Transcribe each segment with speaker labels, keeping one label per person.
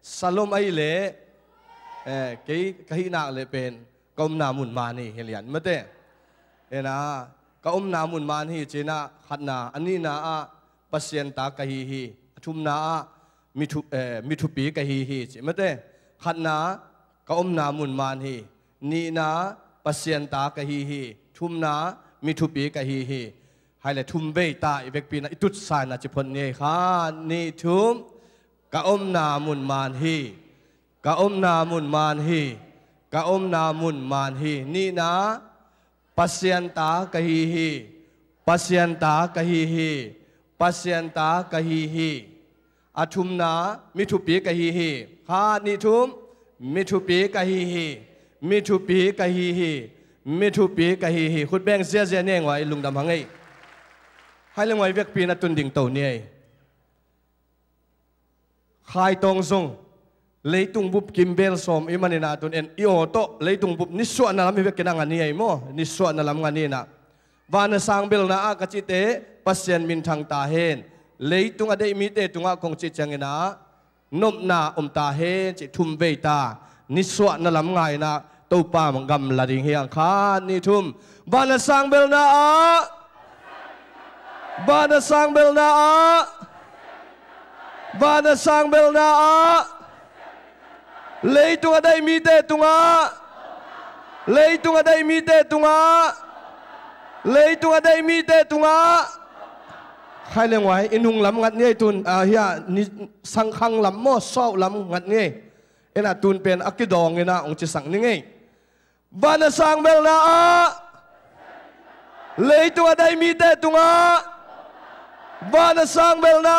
Speaker 1: สลมไอเล่กี่นักเลยเป็นก็นามุนมานี่เฮียนไม่ได้นะก็นามุนมานี่เจน่าขัดนาอันนี้นาปัสยันตากี่ฮีทุมนามิทุปีกี่ฮีไม่ได้ขัดนาก็นามุนมานี่นี่นาปัสยันตากี่ฮีทุมนามิทุปีกี่ฮีให้เลยทุมเบตาอีเวกปีน่ะอิตุสายน่ะจะพ้นเนี่ยค่ะนี่ทุมก็นามุนมานี่ก็นามุนมานี่ก็นามุนมานี่นี่นาปัสยันตากี่ฮีปัสยันตากี่ฮีปัสยันตากี่ฮีอาทุมนามิทุปีกี่ฮีค่ะนี่ทุมมิทุปีกี่ฮีมิทุปีกี่ฮีมิทุปีกี่ฮีคุณแบงเสียเนี่ยว่าลุงดำหังไงให้เรื่องไว้เวกปีนัดตุนดิ่งโตเนี่ยใครตรงส่งเลยตุงบุบกิมเบลสมอิมันนาตุนเอ็นอีโอโตเลยตุงบุบนิสวดนั่นลำมีเวกกินังอันนี้ไอ้โมนิสวดนั่นลำงานนี้นะวานสังเบลนาอากจิเตปัสยันมินทางตาเฮนเลยตุงอเดมิเตตุงอาคงจิจังเนะนบนาตาเฮนจิทุมเบตานิสวดนั่นลำงานนะตัวป้ามังกำลาดิงเฮียงคานี่ทุมวานสังเบลนาบานาสังเบลนาบานาสังเบลนาเลยตัวได้มีเตตุงาเลยตัวได้มีเตตุงาเลยตัวได้มีเตตุงาใครเลี้ยงไว้อินุงลำงัดเนี่ยตุนเฮียนี่สังขังลำมอสาวลำงัดเนี่ยเอ็นตุนเป็นอักกิดองเนี่ยนะองค์จะสั่งนี่ไงบานาสังเบลนาเลยตัวได้มีเตตุงาบานาสังเบลนา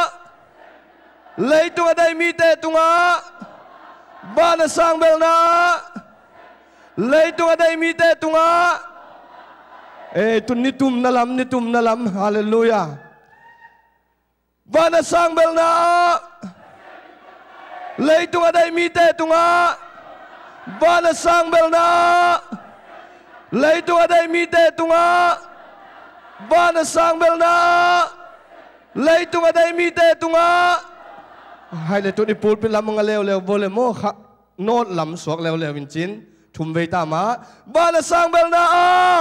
Speaker 1: เลยตัวได้มีเตตุงาบานาสังเบลนาเลยตัวได้มีเตตุงาตุนนิตุมนาลัมฮาเลลูยาบานาสังเบลนาเลยตัวได้มีเตตุงาบานาสังเบลนาเลยตัวได้มีเตตุงาบานาสังเบลนาเลยตุงได้มีเตตุงให้เลยตุนอีปูดเป็นลำมังเลวโวเลโมค่ะโนดลำสวกเลววินจินทุมเวตามาบานาสังเบลนา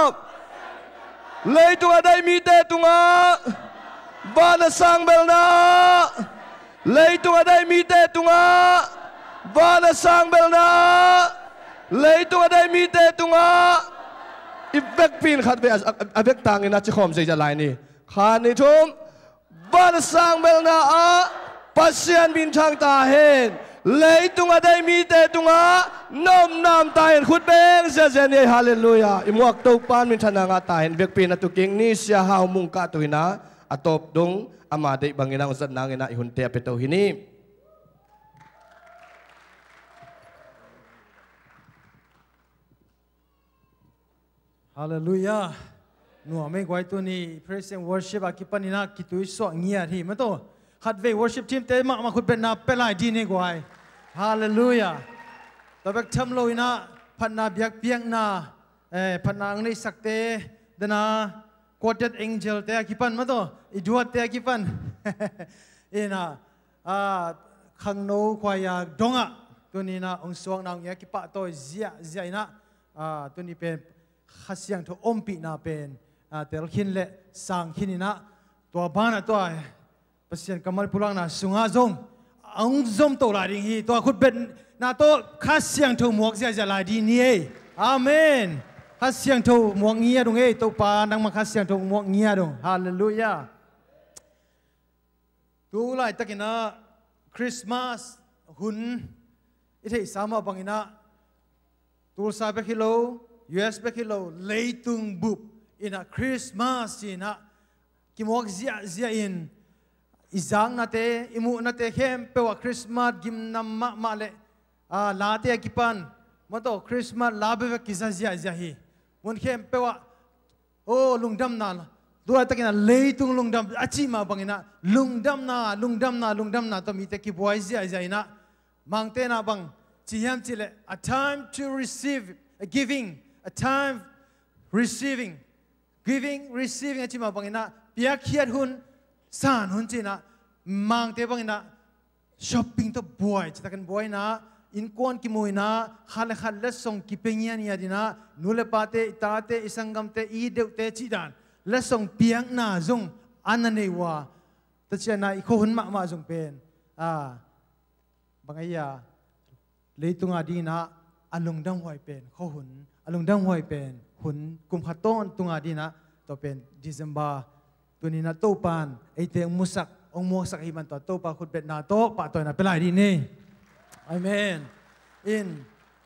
Speaker 1: เลยตุงได้มีเตตุงบานาสังเบลนาเลยตุงได้มีเตตุงบานาสังเบลนาเลยตุงได้มีเตตุงอีเวกปีนขัดไปเวกต่างกันนะจะขอมใจจะลายนี่ขานี่ทุมบานาสังเบลนาปัสยันบินทางตาเห็นเลยตุงได้มีเตตุงน้อมนำตาเห็นขุดเบงเสียเจนี่ฮาเลลูยาอิมวกตุปานมินทนางตาเห็นเวกปีนตุกิงนี่เสียหาวมุงกะตุยนะอตบดงอามาเดบังเงินอุศนางเงินอิหุนเตะเปโตหินี
Speaker 2: ฮาเลลูยาหนัวไม่ไกวตัวนี้ praise and worship อากิปันินากิตุยสวงเงียที่มันโตขัดเว worship team เตมาคุณเป็นนาเป็นลายดีนี่ไกวฮาเลลูยาตัวเบกทำลอยนะพันนาเบียกเบียงนาพันนางในสักเตดนา quoted angel เตอากิปันมันโตอีดวดเตอากิปันนะขังโนควายดงอ่ะตัวนี้นะองค์สวงนางเงียกิปะตัวเจียนะตัวนี้เป็นข้าเสียงทุอมปีนาเป็นแต่ละขินเละสังขินนะตัวบ้านตัวปัสยันกำมัลพุลังนะสุงอาจงองจมตัวลายดิ่งฮีตัวคุณเป็นนาตัวข้าเสียงทุหมวกเสียจะลายดีนี่อาเมนข้าเสียงทุหมวกเงียดงตัวปานังมาข้าเสียงทุหมวกเงียดงฮาเลลูยาตัวลายตะกินะคริสต์มาสหุ่นอิทธิสามาบังอินะตัวซาเบคิโลUS เบคิโลเลยตุงบุบอินะคริสต์มาสอินะกิมวกเสียอินอิจังนาเตอิมุนาเตเข้มเปว่าคริสต์มาสกิมนัมมาเลลาเตกิปันมันโตคริสต์มาสลาเบวกิซาเสียฮีมันเข้มเปว่าโอ้ลุงดำนาตัวตะกินะเลยตุงลุงดำอาชีมาบังอินะลุงดำนาตัวมีเตกิบวยเสียนะมังเตนะบังจีฮัมจิเล a time to receive a giving a time receiving อาชีมาบังอินะเปียกเขียดหุ่นสานหุ่นจีนะมังเตบังอินะ shopping to boy chitakan boy na in kon ki moi na khal khal le song ki pengia ni adina nule pate tate isangam te I deu te chi dan le song piang na zong anane wa ta chana I kho hun ma zong pen bangaya leitung adina alung dang hoi pen kho hun alung dang hoi pen hun kum khaton tung adina to pen December tunina to pan ate musak ong mo sak himan to pa khut bet na to pa to na pelai di ni amen in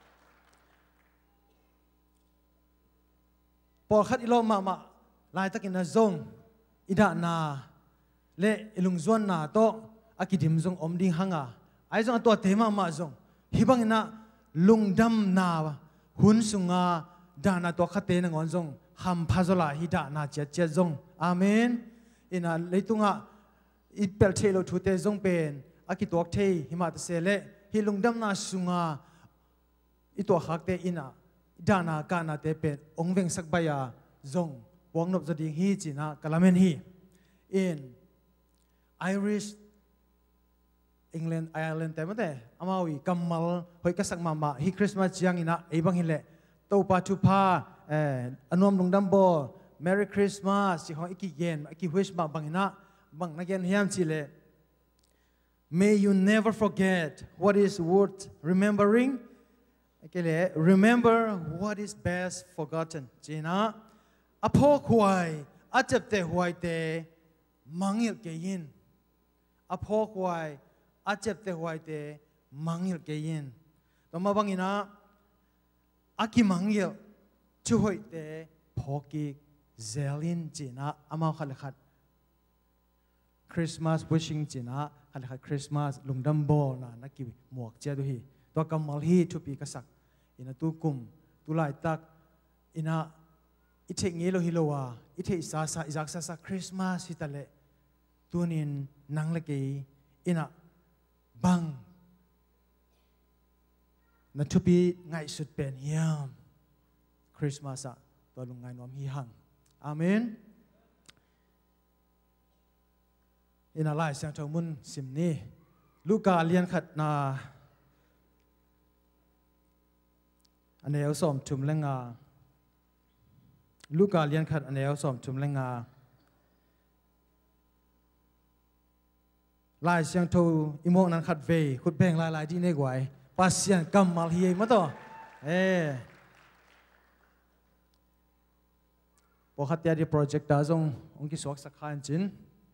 Speaker 2: por khat ilo ma lai takin na zong ida na le ilung zon na to akidim zong om ding hanga ai zong to tema ma zong hibang na lungdam na hun sunga dana to khate na ngon zong ham phazola hida na che zong amen ina leitunga ipel thelo thute zong pen akitok thei himat sele hilungdam na sunga ito hakte ina dana kana te pen ongveng sakbaya zong wangnop jading hi china kalamen hi in Irish England Ireland temate amawi kamal hoi kasak mama hi Christmas chiang ina ebang hile topa thupa anom lungdam bo Merry Christmas si ho iki yen iki wish ma bangina bang nagen hiam chile may you never forget what is worth remembering akele remember what is best forgotten china apho khwai achapte huai te mangil ke yin apho khwai achapte huai te mangil ke yin to ma bangina aki mangil chu hoi te phoki zelin china ama khalakhat Christmas wishing china khalakhat Christmas lungdam bo na naki muak che du hi to kamal hi thupi ka sak ina tu kum tu lai tak ina ithe ngelo hilowa ithe sa izak sa Christmas hitale tunin nanglake ina bang na thupi ngai sut pen hiam Christmas a to lungai nom hi hang amen ina lai sang thong mun simni Luka lian khat na anel som thum lenga Luka lian khat anel som thum lenga lai sang tho imong nan khat ve khut beng lai di ne gwai pasian kamal hi ma to po khatia di project ta zong ong ki sok sakhan chin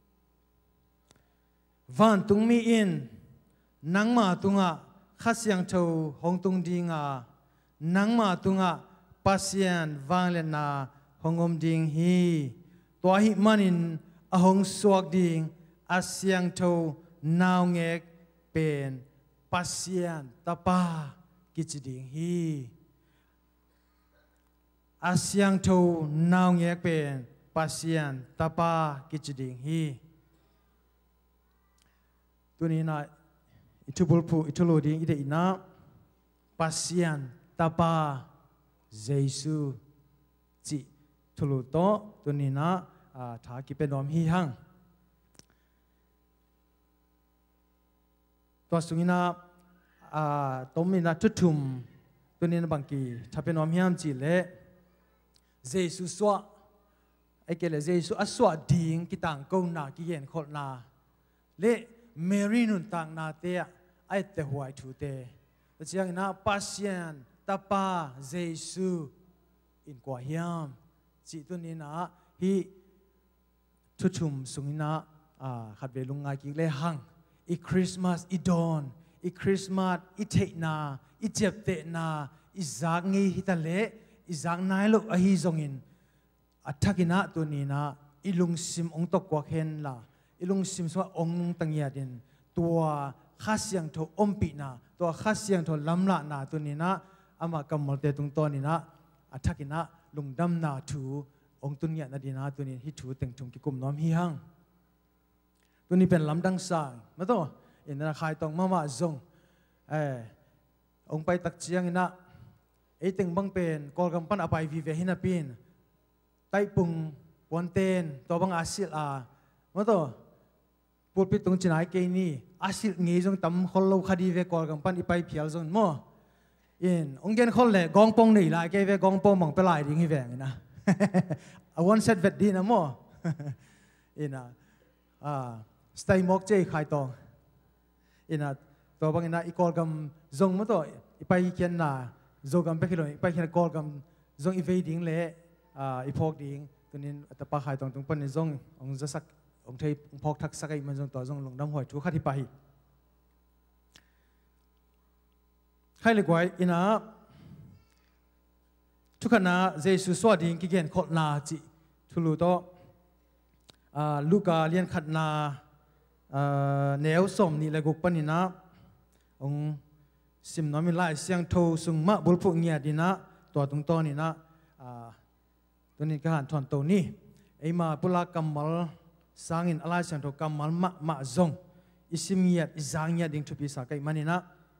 Speaker 2: van tung mi in nangma tunga khasyang tho hong tung dinga nangma tunga pasian wanglen na hongom ding hi to hi manin ahong suak ding asyang tho naw ngek pen pasian tapa kichiding hi asyang tho naw ngek pen pasian tapa kichiding hi tunina itubulpu ituloding ide ina pasian tapa Jesu chi thuluto tunina tha ki penom hi hang to sungina tomina tutum tunina bangki thapenom hiam chi le Jesu swa ekele Jesu aswa ding kitang ko na ki yen khol na le Mary nun tang na te ai te huai thu te chiang na pasian tapa Jesu in kwa hiam chi tunina hi tutum sungina khat ve lungai ki le hang I Christmas I dawn I Christmas I take na I jep te na I zak ngi hitale I zak nai lo a hi zongin athakina tunina ilung sim ong tok kwa hen la ilung sim so ong tangya din tua khasyang tho ompi na tua khasyang tho lamla na tunina ama kamal te tung tonina athakina lungdam na thu ong tunya na dina tunin hi thu teng thung ki kum nom hi hang tuni pen lamdang sang ma to ina khai tong mama zong ong pai tak chiang ina teng bang pen kol gam pan apai vi ve hina pin tai pung ponten to bang asil ma to พูดไปตรงจีนไอเกนี่อาศิงี้จงตำคนเราคดีเวกอลกัมปันอีไปเพียลจนมั่วอินองเกนคนเล่กองปงนี่ละเกเวกองปงมังเปลายดิ้งฮิแวงนะวันเซตเวดดีนะมั่วอินะสไตล์มอกเจขายตองอินะตัวบางอินะอีกอลกัมจงมั่วตัวอีไปเขียนนาจงกัมไปคิดเลยอีไปเขียนกอลกัมจงอีเวดิ้งเล่อีพอกดิ้งตัวนี้แต่ปะขายตองตรงปันจงองจะสักองเทยพอกทักษะไอ้มันจงต่อจงลงน้ำหอยทุกขัดที่ไปใครเรียกว่าอินะทุกขณะเยซูสวดดิ้งกิเกนขดนาจิทุลุโตลูกาเลียนขัดนาแนวสมนี่เลยกุปนินะองสิมน้อมิไลเสียงโทสุงมะบุลพุเงียดินะตัวตรงตัวนี่นะตัวนี้ก็หันทอนตัวนี้ไอ้มาปุลากำมัลสร้างอินอะไรเสียงโทกำมัลมะจงอิสิมียดอิจางยดดิ้งทุพิสากัยมันนี่นะ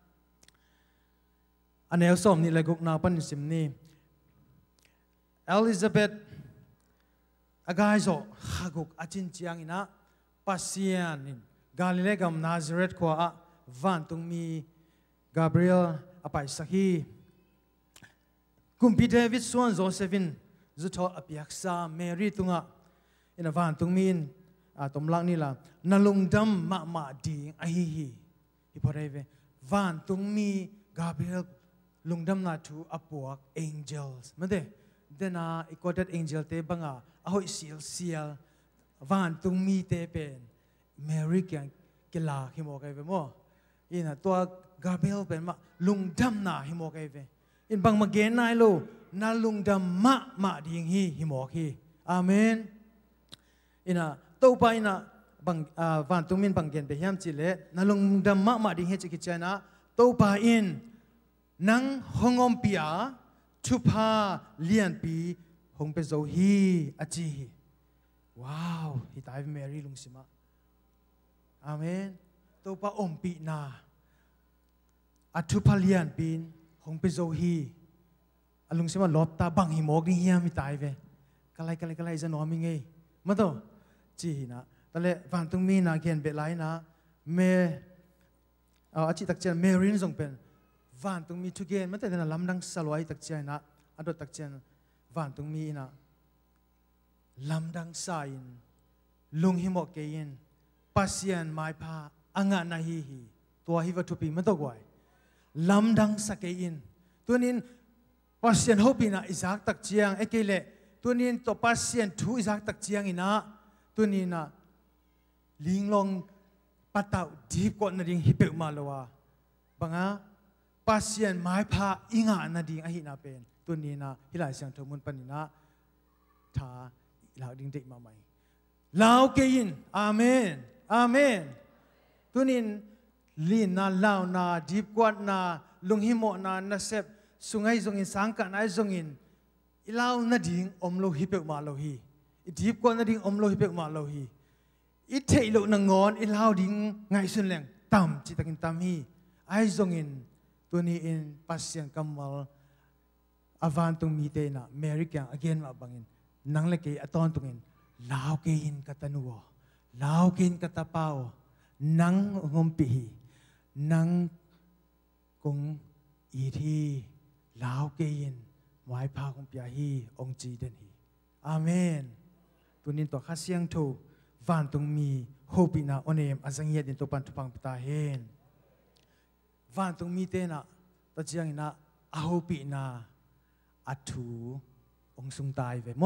Speaker 2: อันแนวสมนี่เลยกุนาปันสิมนี่เอลิซาเบธอากาโซฮักุกอาจินจียงอินะปัสเซียนินกาลิเลกัมนาซาเรตขวาวันตุงมีกาเบรียลอภัยสักฮีกุมพีเดวิดส่วนโจเซฟินจุดทออภิยักษาเมรีตุงะอินะวันตุงมีนตมลังนี่ละนลุงดัมมาดีไอฮีฮิพอได้เววันตุงมีกาเบรียลลุงดัมนาทูอปวกเอ็นเจลส์มันเดเดน่าอีกอดัดเอ็นเจลเตบังอาหอยเสียลวันตุงมีเตเป็นเมริกันกิลาฮิโมกไอเวโมอินะตัวกาเบรียลเป็นมาลุงดัมนาฮิโมกไอเวอินบางมาเกนนายโลนาลุงดัมมาดีงฮีฮิโมกฮีอาเมนอินะตัวไปนะบางวันตุงมินบางเกนไปเฮียมจิเลนาลุงดัมมาดีงเฮจิกิจนะตัวไปอินนังฮงอมปีอาทุพาเลียนปีฮงเปโซฮีอาจีว้าวฮิตายเมรีลุงสิมาอาเมนตัวป้าอมปีนาอัทุพาเลียนปีฮงเปโซฮีลุงสิมาลบตาบังหิมอกนี่เฮียมิตายเวกะไรจะนอนมิงไงมาตัวจีนะแต่ละวันตรงมีนาเขียนเบลัยนะเมอาจิตักเจนเมรินส่งเป็นวันตรงมีทุกเกนมันแต่เดินลำดังสลวยตักเจนนะอดตักเจนวันตรงมีนะลำดังสายนลุงหิมอกเกยินปัสยันไม้พาอ่างนาฮีตัวฮิวัตุปีมันตัวกวยลำดังสเกยินตัวนี้ปัสยันฮอปีนะอิสักตักเจียงเอเกเลตัวนี้ตัวปัสยันทูอิสักตักเจียงอินะตัวนี้นะลิงลงปัตตาดีกว่านาดิงฮิเปมาลวะบังอาปัสยันไม้พาอิงานาดิงอหินาเป็นตัวนี้นะฮิลายเสียงทมุนปนินะทาลาวดิ้งเด็กมาใหม่ลาวเกยินอาเมนอาเมนตัวนี้ลีนาลาวนาดีกว่านาลุงหิโมนานาเซบสุงไอจงอินสังกันไอจงอินลาวนาดิงอมโลฮิเปมาโลฮีดีกว่านาดิงอมโลฮิเปมาโลฮีอิเทโลนงอนอิลาวดิ้งไงสุนแรงต่ำจิตกินต่ำฮีไอจงอินตัวนี้อินปัสยันกัมมัลอาวานตรงมีเตนะเมริกันอเกนมาบังอินนังเล็กอตอนตรงอินลาวเกยินกัตนัวลาวเกยินกัตเปานังงมปีนังกงอีทีลาวเกยินไว้พาคงปีฮีองจีเดนฮีอาเมนตัวนี้ตัวข้าเสียงถูกวันตรงมีโฮปินาโอเนมอาสังเยดินตัวปันทุพังปตาเฮนวันตรงมีเตนะตัดเจียงอินะอาโฮปินาอัตูองสุงตายเวโม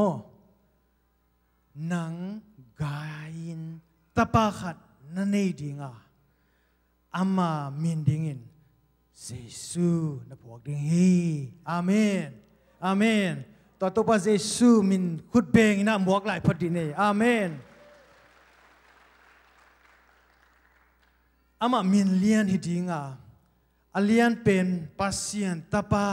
Speaker 2: นังกายนตะปาขัดนั่นเองดิงอามามินดิงินเยซูนับพวกดิงฮีอาเมนอาเมนต่อตัวพระเยซูมินขุดเบงนะหมวกไหลพอดีนี่อาเมนอามามินเลียนฮิดิงอาเลียนเป็นปัสยันตะปา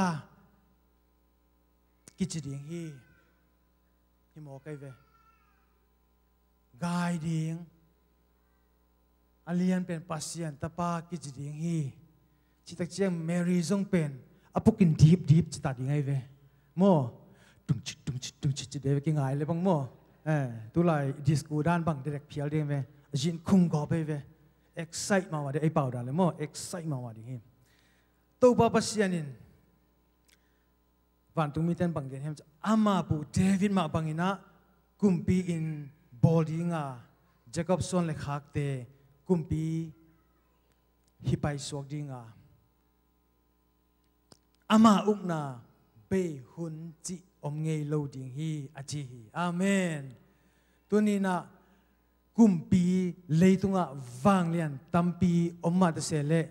Speaker 2: กิจดิ่งฮีฮิโมกไอเวกายดิ่งอาเลียนเป็นปัสยันตะปากิจดิ่งฮีจิตเจียงเมรีซงเป็นอปุกินดีบจิตดิ่งไอเวโมตุงจิตเดวกิงไงเลยบังโมตุไลดิสกูด้านบังเด็กเพียลเดียงเวจินคุงกอบไปเว excite มาว่าเดไอเป่าด่าเลยมั้ง excite มาว่าดิฮิมตัวป้าปัสยานินวันตุมีเต้นบังเกนเฮมจะอามาปูเดวิดมาบังอินะกุมปีอินบอลดิงาเจคอบสันเลขาเตกุมปีฮิไปสวกดิงาอามาอุกนาเบหุนจิอมเงยโลดิงฮีอาจีฮีอาเมนตัวนี้นะกุมปีเลยตุงะวางเลียนตัมปีอมมาตเสเล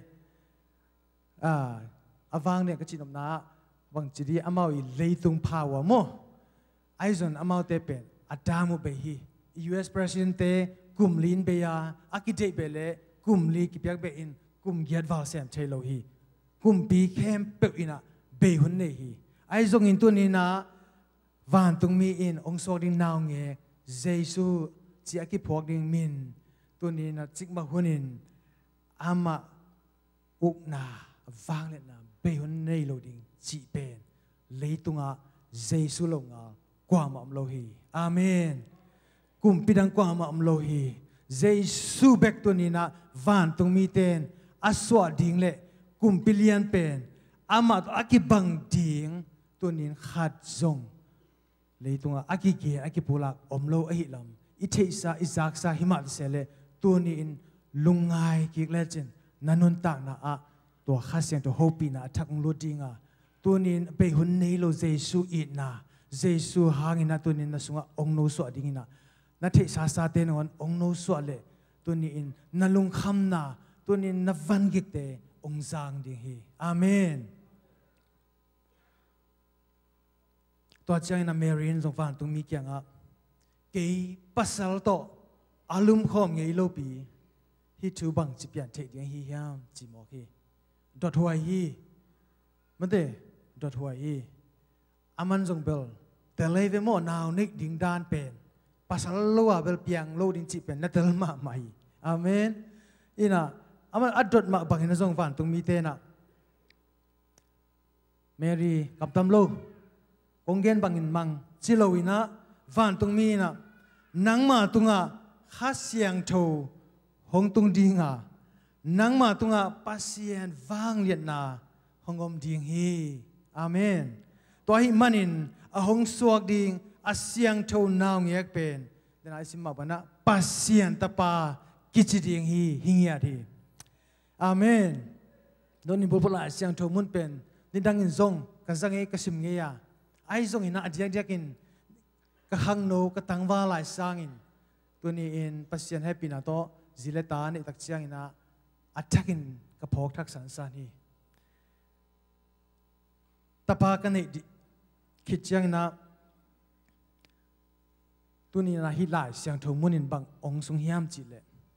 Speaker 2: วางเนี่ยก็จิตอมนาวังจีดีอามาอีเลยตุงพาวะโมไอซอนอามาเตเป็นอาดามุเบฮี U.S. President เตกุมลินเบียอากิเดเบเลกุมลีกิเปียกเบอินกุมเกียดวาลเซมเชโลฮีกุมปีเข้มเปอินะเบหุนเนฮีไอซงอินตัวนี้นะวันตุงมีอินองค์สวดดิงนาวเงเจซูจีอากิพวกดิงมินตัวนี้นะจิกมาหุนินอามาอุกนาวางเลนะเบหุนเนโลดิงจีเป็นเลยตุงะเจซูลงากว่ามาอัมโลฮีอาเมนกุมปิดังกว่ามาอัมโลฮีเจซูเบกตัวนี้นะวันตุงมีเตนอาสวดดิงเลกุมปิเลียนเป็นอามาตัวอากิบังดิงตัวนี้ขัดจงเลยตุงะอากิเกอากิปูลักอมโลอหิลำอิเทซาอิซักซาหิมัตเซเลตัวนี้อินลุงไงกิกเลจินนันนตากนะอะตัวข้าเสียงตัวโฮปีนะทักลุดิงะตัวนี้เบหุนเนโลเจซูอินะเจซูหางินะตัวนี้นะสุงะองโนสวดิงินะนัทเทศาสาเตนอนองโนสวเลตัวนี้อินนัลุงคำนะตัวนี้นับวันกิกเตองจางดิฮีอาเมนตัวเจ้าอินะเมรินสงฟานตุงมีเกียงะเกยปัสสาวะโตอาลุมข้อมเงยโลปีฮิทูบังจิเปียนเทเดียงฮียามจิโมฮีดอทหัวฮีมันเตดอทหัวฮีอามันจงเบลแต่เลยเวโมนาวนิกดิ่งดานเป็นปัสสาวะโลอาเบลเปียงโลดิ่งจิเป็นนัตเตลมาใหม่อาเมนอินะอามันอัดดดมาบังเห็นสงฟานตุงมีเตนะเมรีกับตัมโลกงเกนบังอินมังจิโลวินะวันตุงมีนะนังมาตุงะข้าเสียงโทหงตุงดิงะนังมาตุงะปัสเซียนวางเลียนนาหงอมดิงฮีอาเมนตัวหิมันินหงสวกดิงอาเสียงโทนาวเงียกเป็นเดนไอซิมาบนะปัสเซียนตะปากิจดิงฮีหิงยาทีอาเมนโดนนิบุปลาเสียงโทมุนเป็นนิดังอินซงกันสังเอกสิมเงียไอซงอินะอดียกินกะหังโนกะตังวาลายสร้างอินตัวนี้อินปัสเซียนให้ปีนาโตจิเลตานี่ตักเชียงอินะอัฐกินกะพอกทักสันสานีตะปากันนี่คิดเชียงอินะตัวนี้นะฮิลายเสียงทุ่มุนินบังองสุงเฮียมจิเล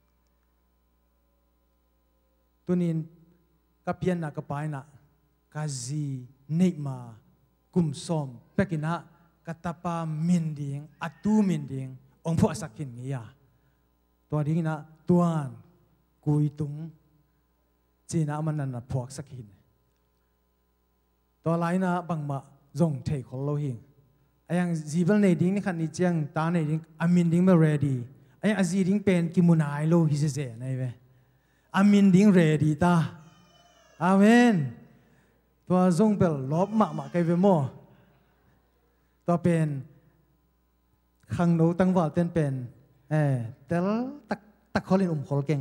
Speaker 2: ตัวนี้กะเปียนนะกะปายนะกะจีเนมากุมซอมเปกินะกตาปามินดิงอัตูมินดิงองพ่อสักกินเงียตัวดิ้งนะตัวนกุยตุงจีน่ามันนั่นนะพวกสักกินตัวไรนะบังมาจงเทคอลโลหิงไอ้ยังจีบัลเนดิ้งนี่ขันนี่เจียงตาเนดิ้งอามินดิ้งมาเรดี้ไอ้ยังอาจีดิ้งเป็นกิมุนายโลฮิเซเซนะเว้อามินดิ้งเรดี้ตาอาเมนตัวจงเปลลบมาไกเวโมตัวเป็นขังโนตั้งว่าเต้นเป็นแต่ตักขอเล่นขอเก่ง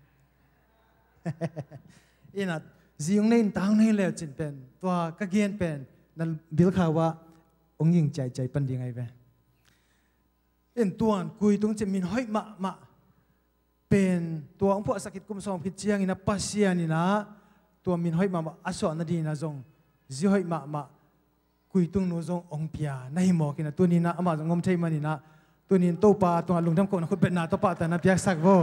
Speaker 2: อินะจีงเล่นตั้งให้แล้วจินเป็นตัวก็เกียนเป็นนั่นบิลข่าวว่าองค์ยิงใจปันยังไงเว้เป็นตัวกุยตรงจะมีห้อยมาเป็นตัวองค์พระสักกิจกุมสองพิจยังอินะปัสยานี่นะตัวมีห้อยมาอสวนนดีนะจงจีห้อยมากุยตุงโนจงองเปียนายหมอกินะตัวนี้นะอามาจงงมเทมันนี่นะตัวนี้โตปาตัวลุงทำคนนะคุณเป็นนาโตปาแต่นะเปียกสักโว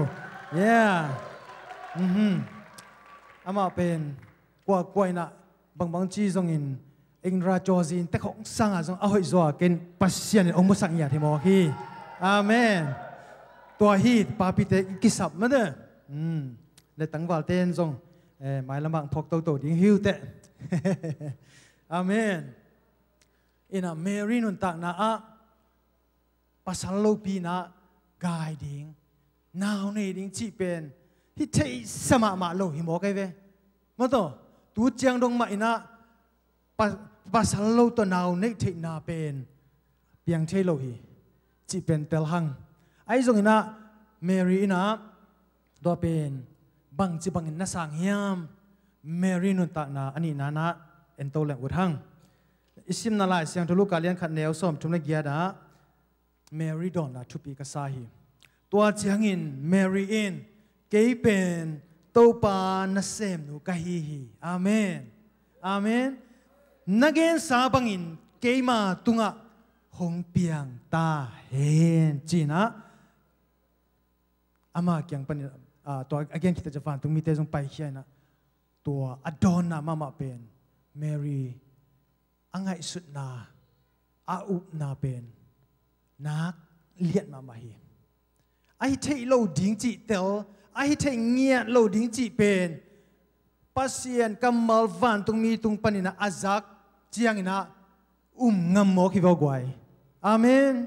Speaker 2: อามาเป็นกว่านะบางจีจงอินเองราจอจินแต่ของสังอาจงเอาให้จัวกินปัสเซียนองมุสังยาที่หมอฮีอาเมนตัวฮีปาปิเตกิสับมาเด้อในตั้งวาลเตนจงหมายลำบากพกโตดิ้งหิวเตะอาเมนอินะเมรีนุนตักนะอะปัสสาวะปีนะกายดิ้ง nào này đình chỉ bên hi thấy sao mà lâu hi mò cái về mà to tu chiang dong mai na pa sal lâu to nào này thấy na bên biang thấy lâu hi chỉ bên tel hang ai dùng na Mary na do bên bang chỉ bang na sang hiam Mary nun ta na ani na ento leng ut hang isim na lai siang thulu kalian khat neo som thum na gia da Mary don na thupi ka sa hi tua chiang in Mary in ke pen to pa na sem nu ka hi amen amen nagen sa bangin ke ma tunga hong piang ta hen china ama kyang pan tua again kita japan tung mi te jong pai hian na tua adona mama pen Mary angai sut na up na pen nak liat mama hi ai thei lo ding chi tel ai thei ngia lo ding chi pen pasien kamal van tung mi tung panina azak chiang ina ngam mo ki gwai amen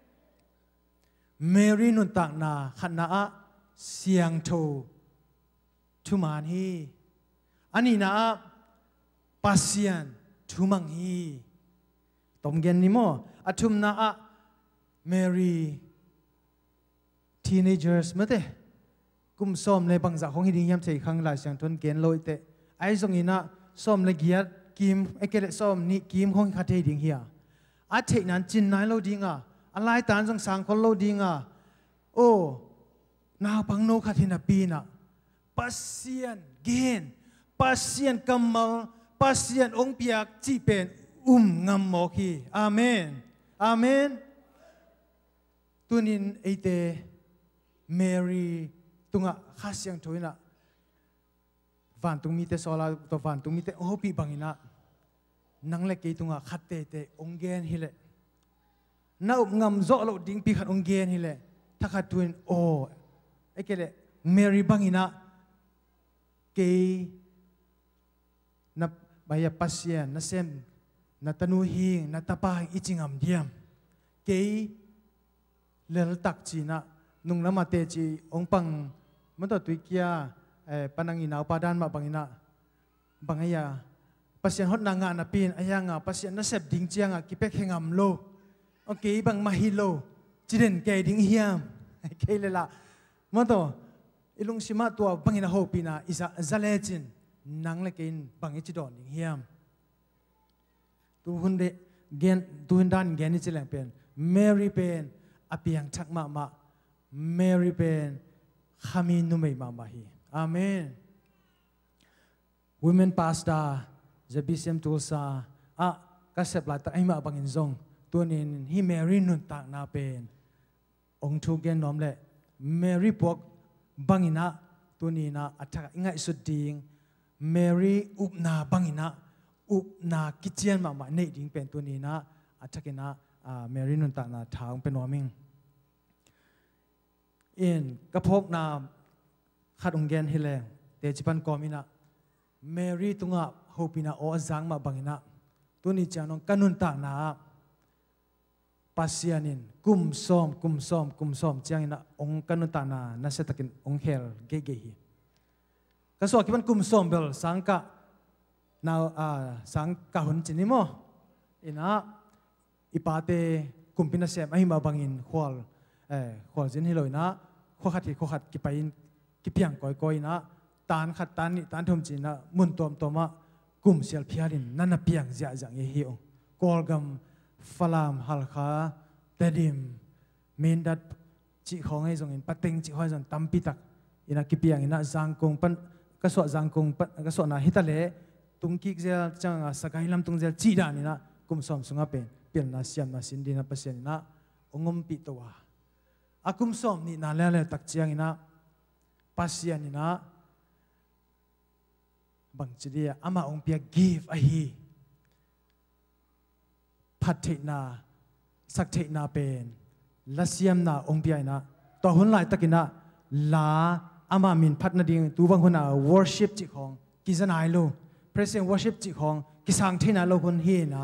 Speaker 2: Mary nun tak na khana a siang tho thu man hi ani na pasien thu mang hi tom gen ni mo athum na a Mary teenagers mate kum som le bang za hong hi ding yam chei khang la siang thon ken loi te ai zong ina som le giat kim ekele som ni kim hong kha thei ding hia a thei nan chin nai lo ding a alai tan jong sang khol lo ding a o na pang no kha thina pi na pasien gen pasien kamal pasien ong piak chi pen ngam mo ki amen amen tunin eite Mary tunga khasyang thoina van tung mi te sola to van tung mi te hopi bangina nangle ke tunga khatte te onggen hile na ngam zo lo ding pi khat onggen hile thakha tuin o ekele Mary bangina ke na baya pasien na sem na tanu hing na tapa ichingam diam ke lel tak chi na nung lama te chi ong pang mato tui kia panang inaw padan ma bangina bangaya pasien hot na nga na pin ayanga pasien na sep ding chianga kipek hengam lo okay bang mahilo chiden ke ding hiam ke lela mato ilung sima tua bangina ho pina isa zalechin nang le kein bangi chi don ding hiam tu hunde gen tu hindan gen ni chilang pen Mary pen apiang thak ma Mary pen khami numei ma hi amen women pastor jabisem tulsa kasep la ta aima bangin zong tunin hi Mary nun tak na pen ong thu gen nom le Mary pok bangina tunina athak ingai suding Mary upna bangina upna kichian ma nei ding pen tunina athakina Mary nun tak na thang pen noming in kapok na khat onggen hile te chipan komina Mary tunga hopina o azang ma bangina tuni chanong kanun ta na pasianin kum som chiangina ong kanun ta na setakin ong hel ge hi kaso kiban kum som bel sangka na sangka hun chinimo ina ipate kumpina sem ahima bangin khwal jin hiloina khokhat kipain kipiang koi na tan khat tan ni tan thum china mun toma kum sel phiarin nana piang ja jang ye hi kolgam falam halkha tedim mendat chi khongai jong in pateng chi hoi jon tampi tak ina kipiang ina jangkong pan kaswa jangkong pan kaswa na hitale tungki zel changa sakailam tungzel chi da ni na kum som sunga pen pil na siam na sindina pasien na ongom pi towa akum som ni na lele tak chiang ina pasien ina bang chidia ama ong pia give a hi phathei na sakthei na pen lasiam na ong pia ina to hun lai takina la ama min phat na ding tu bang huna worship chi khong kizanai lo present worship chi khong kisang thina lo hun hi na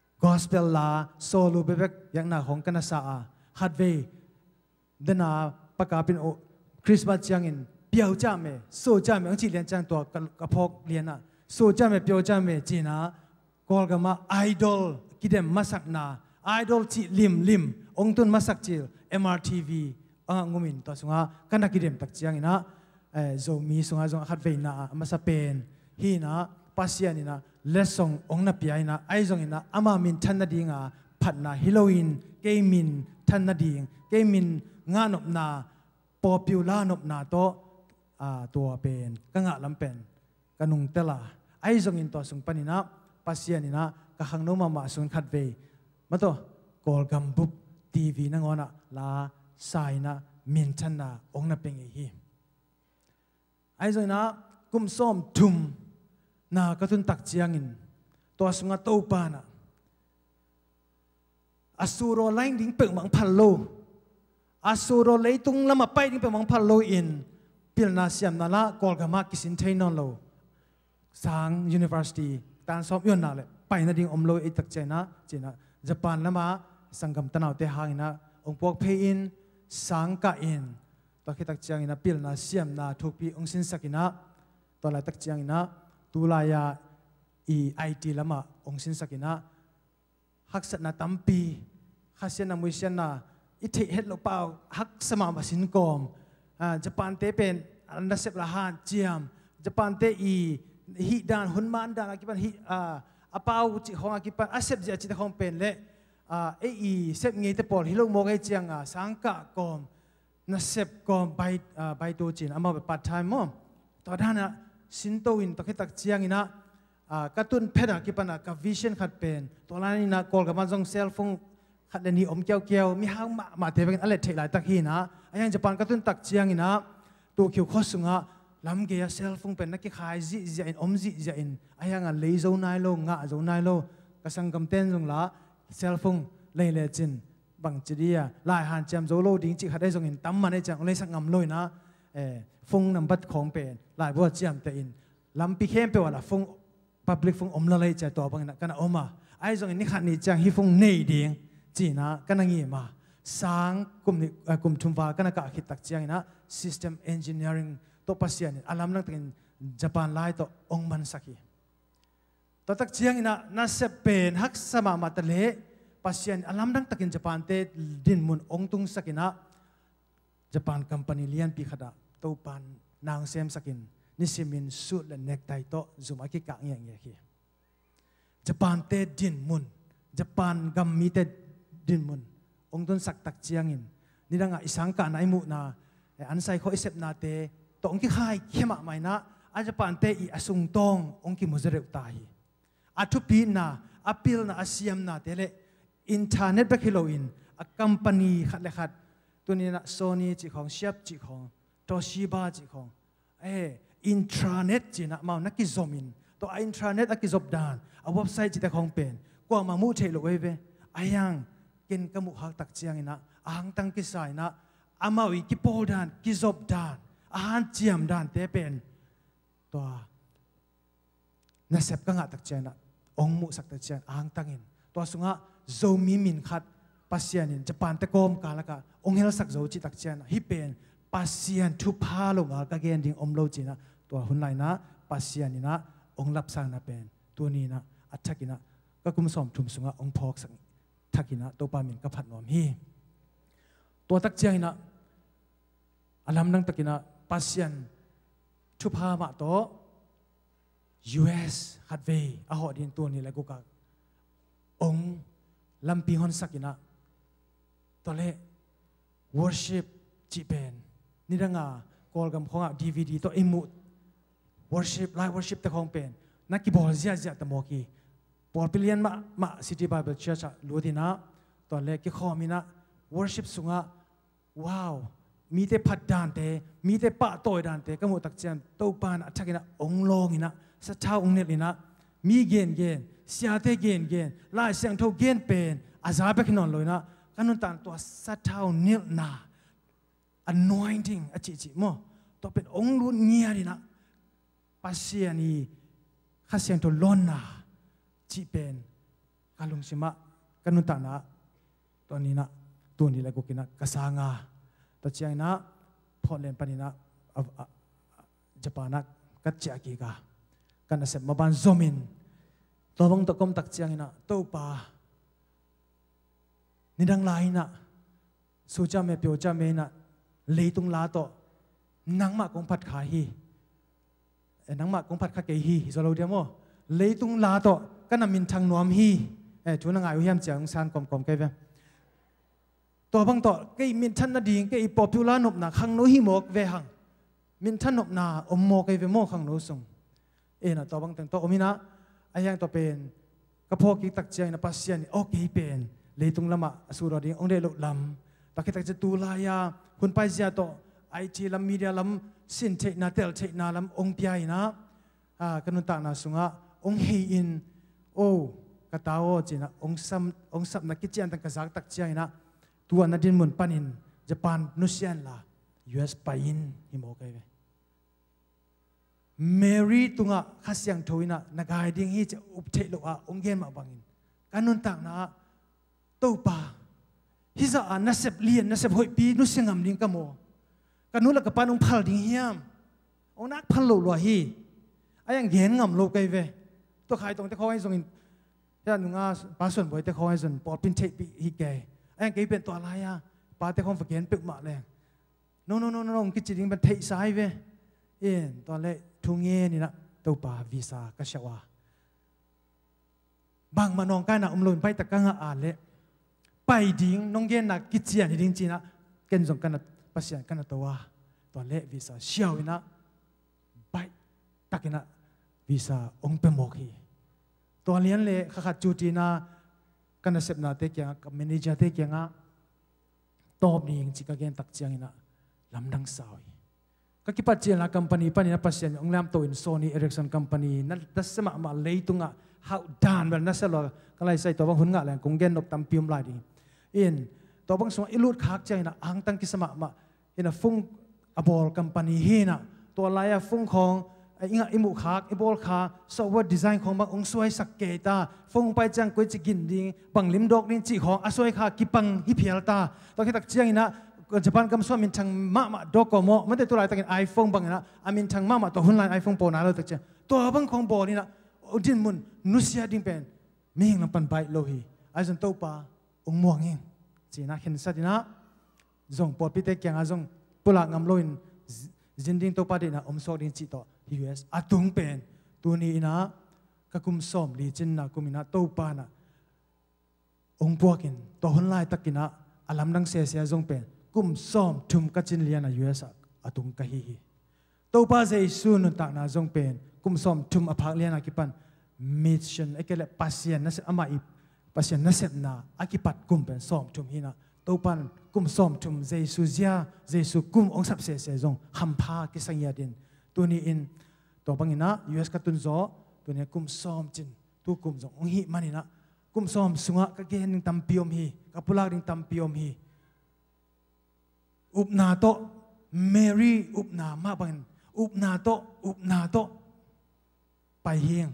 Speaker 2: gospel la solo bebek yang na hong kana sa hatve dena ประกาศเป็นคริสต์มาสจังอินเปียวจ้าเมโซจ้าเมอังจีเรียนจังตัวกระพกเรียนน่ะโซจ้าเมเปียวจ้าเมจีน่ะกอลกันมาไอดอลกิเดมมาสักนาไอดอลจีลิมองตุนมาสักจิล MRTV งุมินตัวสุงากันนักกิเดมตักจังอินะโซมีสุงาจงขัดเวน่ะมาสเปนฮีน่ะปัสยานินะเลสงองนับยาอินะไอจงอินะอามามินทันนาดีงาผัดนาฮิโลวินเกมินทันนาดีงเกมินงานอบนาปอปิวลานอบนาโตตัวเป็นกังะลำเป็นกันุงเตล่าไอจงอินตัวสุงปนินะปัสยานินะกะขังโนมาสุนขัดเวมาโตกอลกัมบุบทีวีนังอนะลาไซนะมินทันนาองนับเป็นฮีไอจงนะกุมส้มทุมนากระตุนตักเจียงอินตัวสุงาโตปานะอาสูโรไลดิ้งเปิงมังพัลโลอาสูโรไลตุงละมาไปดิ้งเปิงมังพัลโลอินพิลนาเซียมนาละกอลกามากิสินเทนอนโลสัง University ตานสอบยนนาเลยไปนาดิ้งอมโลอิตักเจนะเจนะญี่ปุ่นละมาสังกัมตนาวเตหางินะองพวกเพอินสังกะอินตัวคิดตักเจียงอินะพิลนาเซียมนาทุกปีองสินสักินะตัวลายตักเจียงอินะตุลายาIT ละมาองสินสักินะฮักษณะตั้มปีข้าเสียนมุยเสียนอิทธิเฮดโลเปาฮักสมาบสินกอมญี่ปุ่นเตเป็นอันดับเซปละหานเจียมญี่ปุ่นเตฮิดานหุนมันดานอากิปันฮิอาเปาจิของอากิปันอาเซปจิจิตของเป็นเละเซปเงยเตปอลฮิโลโมกไอเจียงสังกะกอมนัเซปกอมใบตัวจีนอามาแบบปัดไทม์มั้งตอนนั้นสินโตอินตะคิดตักเจียงอินะกระตุ้นเพดากิปันกับวิชั่นขัดเป็นตัวนั้นนี่นะกอลกับมันจงเซลฟงขัดเดนี่อมเกี่ยวมีห้างมาเทเป็นอะไรเทลายตักฮีนะไอ้ยังญี่ปุ่นกระตุ้นตักเจียงอินะตัวคิวข้อสุงะลำเกียเซลฟงเป็นนักขายจิจะอินอมจิจะอินไอ้ยังเลยโซนายโลงะโซนายโลกระสังกำเต้นจงละเซลฟงเลยเลจินบังจีดียลายหันจำโซโลดิ้งจิขัดได้จงอินตั้มมันได้จังเลยสังงำลอยนะฟงนำบัดของเป็นลายบัวเจียมแต่อินลำปีเข้มเปว่าละฟงpublic ฟงอมละเลยจะตัวบางนักกันออกมาไอ้จงอินนี่ขัดนี่จังฮิฟงเนยดิ้งจีน่ะกันงี้มาสังกลุ่มทุมฟ้ากันก็คิดตักเจียงนะ system engineering ตัวปัสยานี่อารมณ์นั่งถึงญี่ปุ่นไล่ตัวองมันสักตัวตักเจียงนะน่าเสพเป็นฮักสมามาตะเลปัสยานี่อารมณ์นั่งตักินญี่ปุ่นเตดินมุนองตุงสักนะญี่ปุ่นคอมพานีเลียนปีขดาตัวปันนางเซมสักินนิสิมินสุดและเน็กไตโตจุมาคิกะเงี้ยขี้ญี่ปุ่นเตดินมุนญี่ปุ่นกัมมีเตดินมุนองตุนสักตักเจียงอินนี่ดังอิสังกะนายมุนาอันไซเขาอิเซปนาเตตองกิขายเข้มไม่นะอาจจะปานเตอีอสุงตององกิมุจเรอุตาฮีอาทุปีนาอาพิลนาอาเซียมนาเตเลอินเทอร์เน็ตเบคิโลอินอาคัมปานีขัดเลขัดตัวนี้นะโซนี่จีของเชฟจีของโตชิบะจีของอินทราเน็ตจีนะมานักกิจอมินตัวอินทราเน็ตนักกิจอบดานเอาเว็บไซต์จีแต่ของเป็นกว่ามามูเทโลเวเวอายังกินกมุหักตักเจียงนะอาหังตังกิสายนะอามาวิกิโปดานกิจอบดานอาหารเจียมดานเตเป็นตัวนัเซปกังตักเจียนะองมุสักตักเจียนอาหังตังอินตัวสุงะโซมีมินขัดปัสยานินญี่ปุ่นเตโกมกาลกะองเฮลสักโซจิตักเจียนะฮิเป็นปัสยานทุพาลงอากาเกนดิ้งอมโลจีนะตัวหุ่นไหลนะปัสยานินะองรับสร้างนะเป็นตัวนี้นะอัฐกินะก็กุมสอมทุมสุงะองพอกสังทักินะตัวปามินกับผัดนอมฮีตัวตักเจียนะอารมณ์นั่งตักินะปัสยันทุพามาโต US ฮัดเวย์อาหอดินตัวนี้เลยกูกะองลำปีฮอนสักินะตัวเล่ worship จีเป็นนี่ดังกอลกำของDVD ตัวอิมุ worship live worship แต่ของเป็นนักกีบอลเสียแต่โมกีบอลไปเรียนมา City Bible Church รู้ที่นะตอนแรกก็ข้อมีนะ worship สุงะว้าวมีแต่พัดดานเตมีแต่ปะโตยดานเตก็หมดตักเจมตัวปานอัฐกินะองลองอินะสัทธาองเนลินะมีเกณฑ์เสียเตเกณฑ์ลายเสียงเท่าเกณฑ์เป็นอาซาเบกนอนเลยนะกันนุ่นตานตัวสัทธาเนลนา anointing อจิโมตัวเป็นองลุนเงียดีนะปัสยานีข้าเสียงตัวล้นนาจีเป็นกาลุงสิมะกันนุ่นตานะตัวนี้นะตัวนี้เลยกูกินนะกษางาตัวเชียงนะพอเล่นปนินะญี่ปุ่นนักกัจจกีกากันนะเสพมาบันซอมินตัวบังตะกมตักเชียงนะตัวป่านี่ดังไลนะสุจาเมเปียวจาเมนะเลยตุงลาโตนังมากงพัดขาฮีนังมากงพัดขาเกฮีจะเราเดียวมั้งเลยตุงลาโตกันน่ะมินทางนวมฮีช่วงนั้นไงวิมเจียงสานกอมๆกันไปตัวบางตัวก็มินทันนาดีก็อีปอบทุลานบนาขังโนหิโมกเวหังมินทันนบนาอมโมกเวโมขังโนส่งนะตัวบางตัวอมินะไอ้ยังตัวเป็นกระเพาะกิตักเจียงนะปัสเซียนโอเคเป็นเลยตุงละมาสุรดีองเดลุลำตะกิตักจะตูลายาคุณไปเสียตัวไอทีลำมีเดียลำสินเทนาเตลเทนาลำองเปียนะกันนุตานาสุงะองเฮอินโอกระตาโอจีนะองซับนักกิจยันตั้งกระซักตักเจียนะตัวนัดินมุนปันินญี่ปุ่นนุเซียนล่ะ US ไปอินฮิโมกันไปเมรี่ตุงะข้าเสียงทวินะนักไฮดิ้งฮีจะอุปเทลว่าองเกนมาบังอินกันนุนต่างนะตัวป่าฮิจะนัสเซบเลียนนัสเซบหอยปีนุเซียงามดิ้งกันโมกันนุนละกับปานองพัลดิ้งเฮียมองนักพัลโลลัวฮีไอ้ยังเห็นงามโลกันไปตัวใครตรงที่เขาให้ส่งอินที่นุ่งอาปาส่วนบ่อยที่เขาให้ส่วนปอดเป็นเทปีฮิเกย์ไอ้ยังเกย์เป็นตัวอะไรอ่ะปาที่เขาฝึกเห็นเปิกมาเลยโน่กิจดิ้งเป็นเทสายเว้ตอนแรกทุ่งเงี้ยนี่นะตัวป่าวีซ่ากระชวาบางมานองกันนะลุนไปตะกังอ่านเลยไปดิ้งน้องเงี้ยนักกิจยันดิ้งจีนะเกินส่งกันนะปัสยานกันนะตัวตอนแรกวีซ่าเชี่ยวนะไปตักนะวีซ่าองเป็นโมกีตัวเลี้ยนเลยขัดจูจีนะกันนะเสพนาเตกียงกับเมเนเจอร์เตกียงตอบนี่ยังจิกเกนตักเจียงนะลำดังสาวก็คิดว่าเจียงละคอมพานีปานีนะปัสยานองลำตัวอินโซนี่เอริกสันคอมพานีนั่นดัชมามาเลยตุงะฮาวดานแบบนั้นเสร็จแล้วก็เลยใส่ตัวบางหุ่นงะแหล่งกงเกนนบตำพิมลายดีตัวบางส่วนอิลุดขากเจียงนะอังตังกิสมามาฟุ้งอบอลคอมพานีฮีนะตัวลายฟุ้งของอิมุขากอิบอลขาซอฟต์แวร์ดีไซน์ของบางองค์สวยสักเกตาฟงไปจังกุยจิกินดิ้งบังลิมดอกดิ้งจีของอสวยขากิปังฮิเพียลตาตอนที่ตักเจียงนะญี่ปุ่นกำสวมินทางมาดอกโกโมไม่ได้ตัวไรตั้งไอโฟนบางนะอามินทางมาตัวหุ่นไลน์ไอโฟนโปรนาเราตักเจียงตัวบางของบอนี่นะดินมุนนุเซียดิ้งเป็นมีหิงลำปันใบโลหีไอจนตัวป่าองม่วงเองจีน่าเห็นสัตย์นะจงปอดพิเตกียงอาจงปุระงำลอยจินดิ้งตัวป่าดีนะสอดิ้งจีต่อUS อาตุงเป็นตัวนี้นะก็กุมซ้อมลีจินนะกุมินะตัวป่านะองพวกินตัวหุ่นไล่ตักกินะอารมณ์ดังเสียจงเป็นกุมซ้อมทุมกัจจินเลียนะ US อาตุงกะฮีตัวป่าเจสุนุตักนะจงเป็นกุมซ้อมทุมอภักเลียนะกิปันมิชชั่นไอ้เกล็ดปัสเซียนนั่นเสอามาอีปัสเซียนนั่นเสนาอากิปัดกุมเป็นซ้อมทุมฮีนะตัวป่ากุมซ้อมทุมเจสุเจียเจสุกุมองสับเสียจงหัมพากิสังยาดินตัวนี้ตัวบางอินะ US กัตุนโซตัวนี้กุมซ้อมจินตัวกุมจงองหิมันอินะกุมซ้อมสุงะก็เกณฑ์ตั้มพิอมฮีกับปุลากดิ้งตั้มพิอมฮีอุบนาโตเมรี่อุบนามาบังอุบนาโตไปเฮียง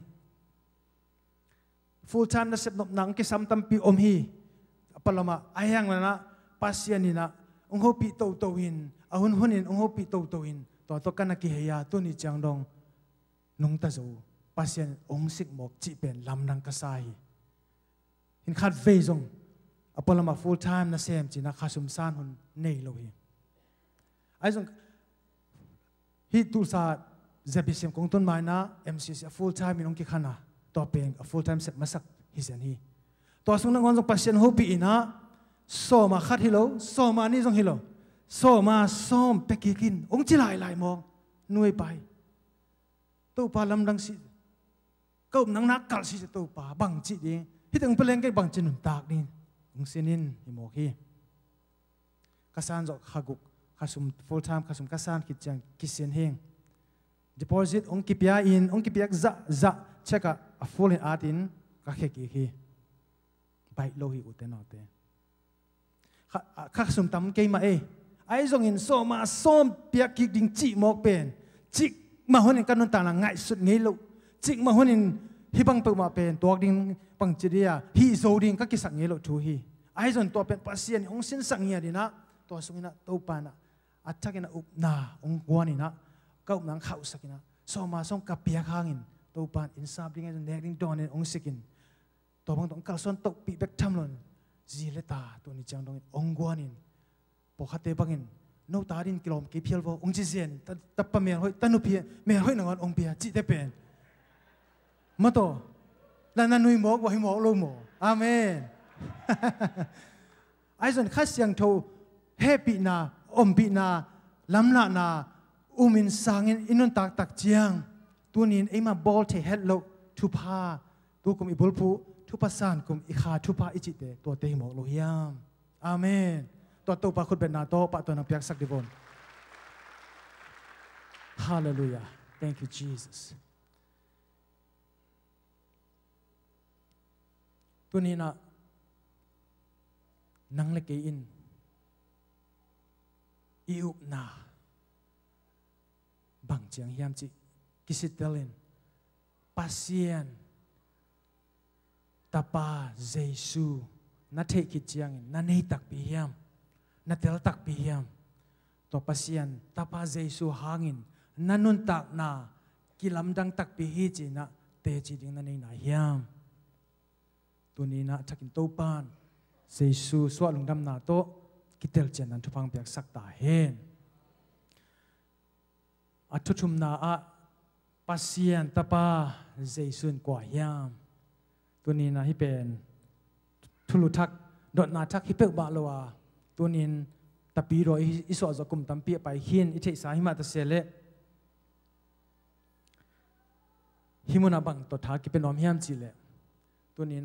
Speaker 2: ฟูลไทม์นัสเซบนบนังกิสัมตั้มพิอมฮีปลมาไอยังนะปัสยานินะองค์ปีโตอินอาหุ่นอินองค์ปีโตอินตัวกันนักเฮียตัวนี้จังดงนงตาจูปัสยันองสิกหมกจีเป็นลำนังกษายหินขัดเวจงอพอลมาฟูลไทม์นะเซมจีนักข้าสุมซานหุ่นเนยโลหิไอ้จงฮิตุสาเจบิเซมคงต้นไม้นะ MCC ฟูลไทม์มีน้องกี่ขนาตัวเป็นฟูลไทม์เสร็จมาสักฮิเซนฮีตัวสุนัขวันจงปัสยันฮูปีนะโซมาขัดฮิโลโซมานี่จงฮิโลโซมาซ้อมเป็กกินองค์จิหลายมองนุ่ยไปตัวป่าลำดังสิก็นักกัลสิตัวป่าบังจิดีที่ถึงเป็นเล่นก็บังจินุนตากนี่องค์เซนินฮิโมกีกษัตริย์จอกขกุกข้าสุม full time ข้าสุมกษัตริย์คิดจังคิดเสียนเฮง deposit องค์กิปยาอินองค์กิปยาจะเช็คอะ full in art in ก็แค่กี่ฮีไปโลหิอุตเตนอเตข้าสุมตั้มเกยมาไอ้จงอินโซมาซ้อมเปียกกิดิงจิมอกเป็นจิกมาหุ่นกันนุนต่างง่ายสุดงี้ลูกจิกมาหุ่นฮิบังเปิดมาเป็นตัวดิ่งปังจิเดียฮิโซดิ่งก็กิสังงี้ลูกทูฮีไอ้จนตัวเป็นปัสเซียนองสินสังเงียดีนะตัวสุงินะตัวปานะอัจฉริยะอุปนาองค์กวานินะก็อุปนังข้าวสักินะสมาส่งกับเปียข้างินตัวปานอินซาบดิ้งเนกดิ้งดอนเนองสิกินตัวบางตัวกัลส่วนตกปีเบกทำลนจีเลตาตัวนี้จังตรงองค์กวานินปกติบังอินโนตาดินกิโลมกี่เพียลโวองค์จีเซียนตับปะเมียนห้อยตันุเพียเมียนห้อยหนังองค์เปียจีเตเป็นมาโตแล้วนั่นนุยหมอกว่าให้หมอกลงหมออาเมนไอ้ส่วนข้าเสียงโทเฮปีนาอมปีนาลำละนาอุมินสังอินุนตักตักเจียงตัวนี้ไอ้มาบอลเทเฮดโลทุพาตัวกุมอิบุลพูทุพาสานกุมอิขาทุพาอิจิเตตัวเตหมอกโลหิยามอาเมนตัวปะคุณเป็นนาโตปะตัวนับยักสักดิบอน Hallelujah Thank you Jesus ตัวนี้นะนังเล็กอินอิอุนาบังเจียงยามจิกิสิตเตลินปัสเซียนตาปาเจซูนัทเทกิจียงนันเนตักปียามนัทเทลตักปียามตัวปัสเซียนตาปาเจซูหางินนันนุนตักนากิลำดังตักปีฮีจีนะเตจิดิงนันเนนายามตัวนี้นะทักินโตปานเจซูสวดลงดำนาโตกิเตลเจนันทุพังเปียกสักตาเฮนอัตุทุมนาอะปัสเซียนตาปาเจซูนกว่ายามตัวนี้นะที่เป็นทุลุทักดอดนาทักฮิเปกบาลวาตัวนี้ตะปีรออิสวาจะกุมตัมปีไปหินอิเทสาหิมาตะเสเลหิมุนาบังตัวทักกิเป็นอมยามจีเลตัวนี้นะ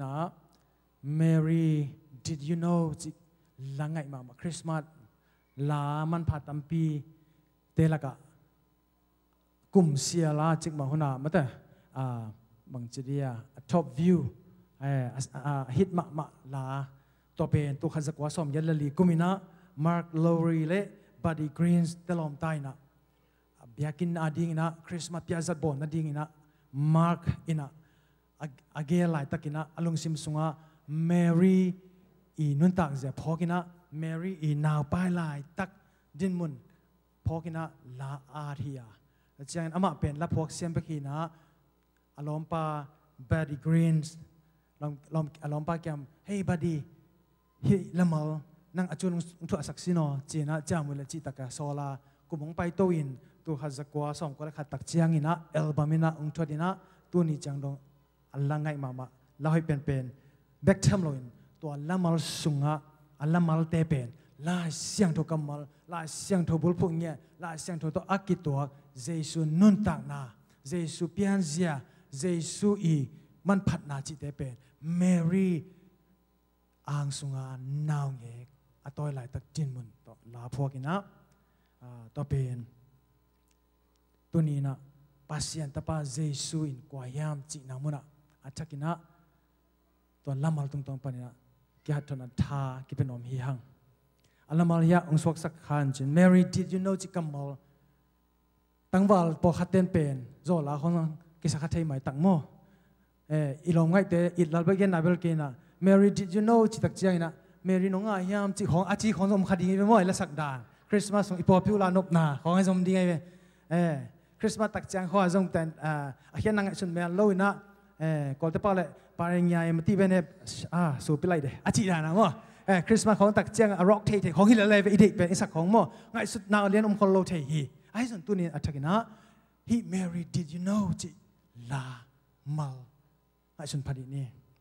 Speaker 2: Mary did you know จิลังไงมาคริสต์มาสลามันผ่าตัมปีเตลักะกุมเสียลาจิกมาหุนามาแต่บังจีเดีย top view ฮิตมาลาตัวเป็นตัวขัดสกวาสอมยันลีกุมินะ Mark Lowry และ Buddy Greens ตลอมใต้นะเบียกินอาดิ่งนะคริสต์มาสพิอาจัดบอนนะดิ่งนะ Mark อินะอาเกลไลตักินะอลงซิมสุงะ Mary อีนุนตักเสียพอกินะ Mary อีนาวป้ายลายตักดินมุนพอกินะลาอาทิยาจังอามาเป็นรับพวกเสียมไปกินะอารมณ์ปา Buddy Greens ลองปาแกม Hey buddy เฮ้ยละมัลนั่งอาจุนทุกสักสิโนเจนะจามุลจิตากาโซลากุมงไปโตอินตัวฮัจกัวสองก็เลยขัดตักเจียงอินะเอลบามินะองทวดินะตัวนี้จังดงอัลลังไงมาเราให้เป็นแบกเทมโลอินตัวละมัลสุงะอัลละมัลเตเป็นลาเสียงทุกกัมมัลลาเสียงทุกบุลพวกเนี่ยลาเสียงทุกตัวอากิตัวเจสุนุนตักนาเจสุเปียนเซียเจสุอีมันพัดนาจิตเป็นเมรีอ่างสุงานาวเงกอตอยหลายตักจินมุนต่อลาพวกินะต่อเป็นตัวนี้นะปัสยันตปาเจสุอินกวายามจินามุนะอาชักินะตัวละมัลตรงๆปนินะกิฮัตนันทากิเป็นอมฮีฮังอัลลามัลยาองสวกสักขันจิน Mary did you know จิกัมมัลตั้งวัลปอขัดเต้นเป็นโจลาของกิสักขัดเทย์ใหม่ตั้งโมอีลองไงเตะอีลาเบเกนนาเบลเกนะ Mary did you know จิตักเจียงนะ Mary น้องยามจิของอาจีของสมคดีไปมั่วและสักดานคริสต์มาสของอีปอพิวลานบนาของให้สมดีไงคริสต์มาสตักเจียงข้อสมแต่อาเขียนนางสุนเมียนโลยนะก่อนจะป้าเลยปาริญญาเมื่อที่เป็นสูบไปเลยเดอาจีดานะมั่วคริสต์มาสของตักเจียงร็อกเทย์ของฮิลเลย์ไปอีกเป็นอีสักของมั่วไงสุดนาเลียนคนโลเทย์ไอ้ส่วนตัวนี้อัฐกินะ He Mary did you know จิลามัลไอ้ส่วนพอดีนี่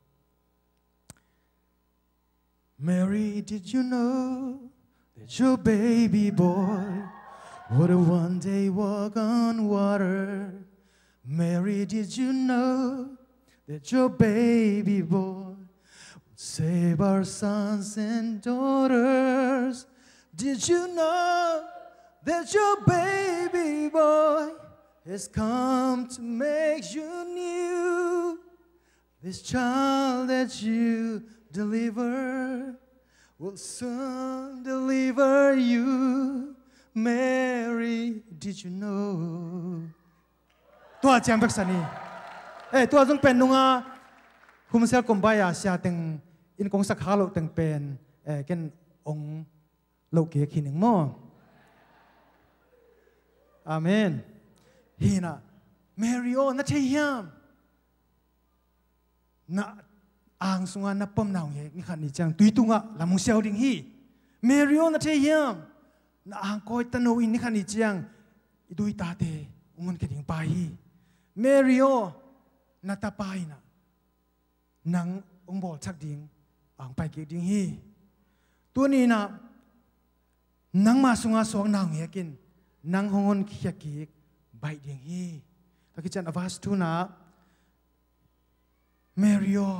Speaker 2: Mary did you know that your baby boy would one day walk on water Mary did you know that your baby boy would save our sons and daughters Did you know that your baby boy has come to make you new This child that you deliver will soon deliver you Mary did you know ตัวเจียงเบ็กสันนี่ตัวจงเป็นนุ่งคุมเซลกุมบายาเสียตึงอินกงสักฮาโลตึงเป็นกันองโลกเกียขินหนึ่งโม่ Amen. Hina Mary o na thayam na ang sunga na pom naw ye ni khan ni chang tuitunga lamung siaw ding hi Mary o na thayam na ang koi tano in ni khan ni chang idui ta te ungon ke ding pa hi Mary o na tapai na nang bol chak ding ang pai ke ding hi tu ni na nang ma sunga song naw ye kin nang hongon khia ki bai ding hi ta ki chan avas tu na Mary o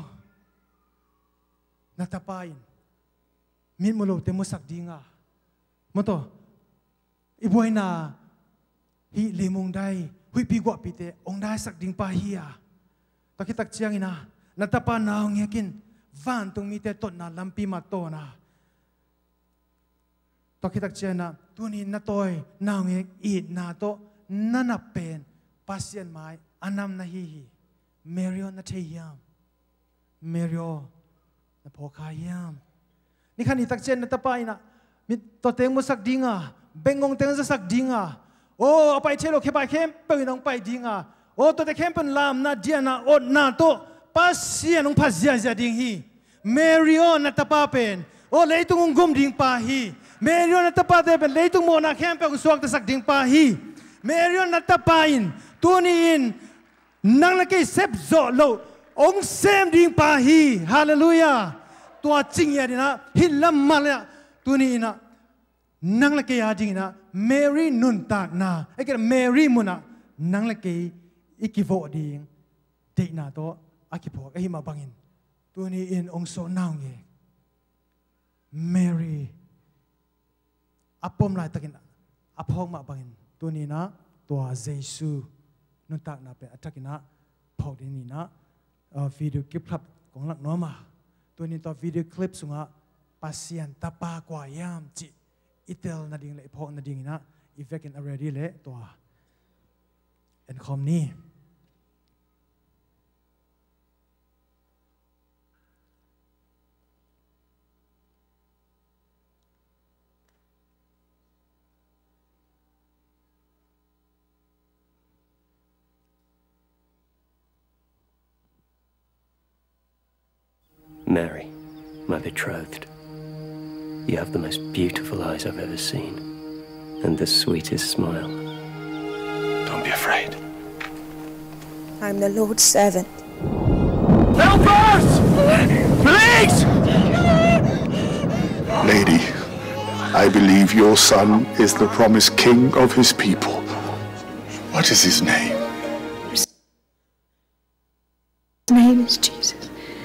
Speaker 2: na tapain min mulo te musak dinga moto ibuai na hi lemong dai hui pi gwa pi te ong dai sak ding pa hi a takitak chiang ina na tapa na ong yakin van tung mi te tot na lampi ma to na takitak chiang na tuni na toy na ong i na to na pen pasien mai anam na hi Mario na theyam Mario na phokha yam ni khan itak chen na tapai na mi to teng mo sak dinga bengong teng sak dinga o apai chelo khe pai khem pe nong pai dinga o to te khem pen lam na dia na od na to pasia nong phazia ja ding hi Mario na tapa pen o leitung gum ding pa hi Mario na tapa te pen leitung mo na khem pe suak ta sak ding pa hi Mario na tapain tuni in nang la ke sep zo lo ong sem ding pa hi hallelujah tua ching ya dina hilam malya tuni ina nang la ke ya ding na Mary nun tak na e ke Mary muna nang la ke ikivo ding te na to akipo e hi ma bangin tuni in ong so naw nge Mary apom lai takin aphong ma bangin tuni na tua Jesu nun tak na pe atakina phok din ni na video clip khlap kong lak no ma tuni to video clip sunga pasian tapa kwa yam chi itel na ding le phok na ding na effect in already le to en khom ni
Speaker 3: Mary, my betrothed, you have the most beautiful eyes I've ever seen, and the sweetest smile.
Speaker 4: Don't be afraid.
Speaker 5: I'm the Lord's servant.
Speaker 4: Help us! Please!
Speaker 6: Lady, I believe your son is the promised king of his people. What is his name?
Speaker 5: His name is Jesus.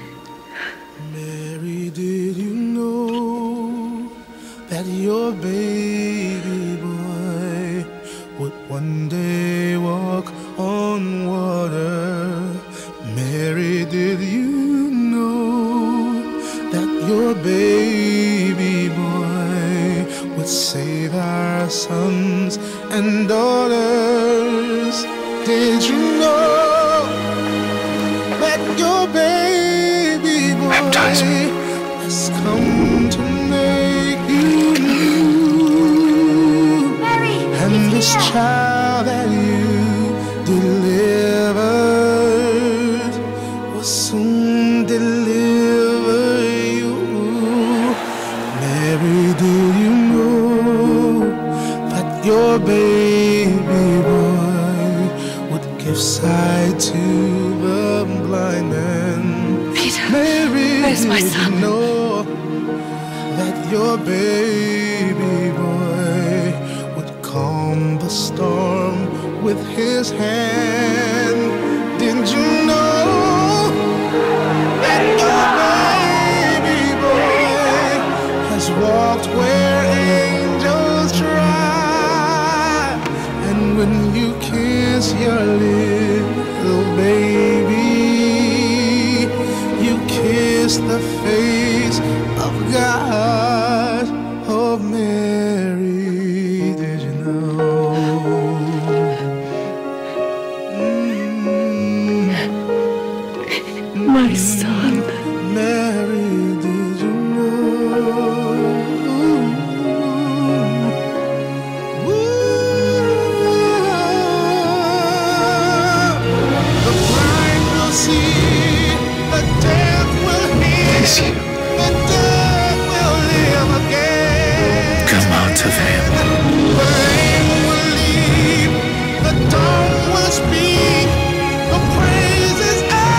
Speaker 7: Mary, did you know that your baby boy would one day walk on water? Mary, did you know that your baby boy would save our sons and daughters? Did you know that your baby boy
Speaker 6: Baptize me.
Speaker 7: has come to make you new?
Speaker 5: Mary,
Speaker 7: And this child that you delivered will soon deliver you. Mary, do you know that your baby boy would give sight to the blind man?
Speaker 5: Peter,
Speaker 7: Mary,
Speaker 5: where's my
Speaker 7: did
Speaker 5: son?
Speaker 7: you know that your baby boy would calm the storm with his hand? Did you know that your baby boy has walked where angels trod? And when you kiss your little baby, you kiss the face of God. Oh, Mary, did you know?
Speaker 5: my son.
Speaker 7: Mary, did you know? the dead will hear,
Speaker 6: It's you.
Speaker 7: the dead will live again.
Speaker 6: Come out of him.
Speaker 7: The lame will leap, the dumb will speak, the praises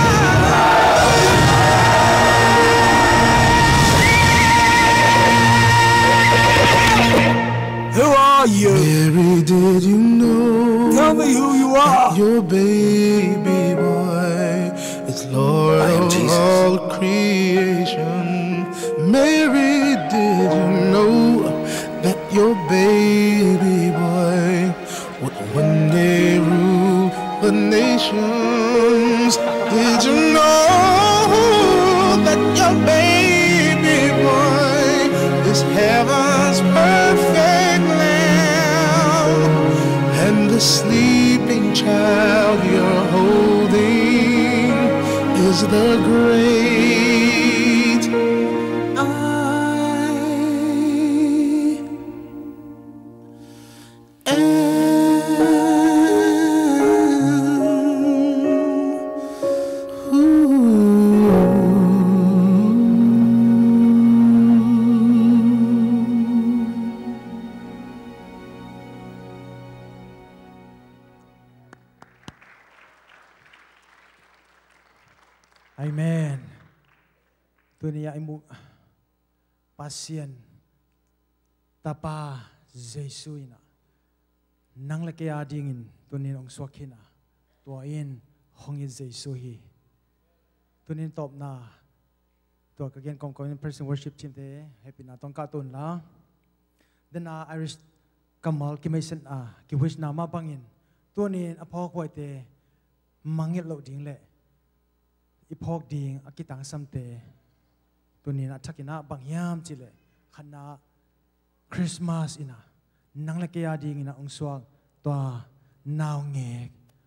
Speaker 4: Who are you?
Speaker 7: Mary, did you know?
Speaker 4: Tell me who you are.
Speaker 7: Your baby boy is Lord
Speaker 6: I am
Speaker 7: of
Speaker 6: Jesus.
Speaker 7: all creation. Mary, did you know that your baby boy would one day rule the nations? Did you know that your baby boy is heaven's perfect lamb? And the sleeping child you're holding is the great I
Speaker 2: Amen. Tôi này ai mu pasien tapa Giêsu ina nang la kaya dingin tôi nên ông swakina tôi in hong in Giêsu hi tôi nên top na tôi cái gen công công person worship team thế happy na tong ka ton la then Irish Kamal Kimation ki wish na ma bangin tôi nên apok wai te mangit lo ding le ipok ding akitang samte tunina thakina bangyam chile khana Christmas ina nangla kaya ding ina ongsuak to naw nge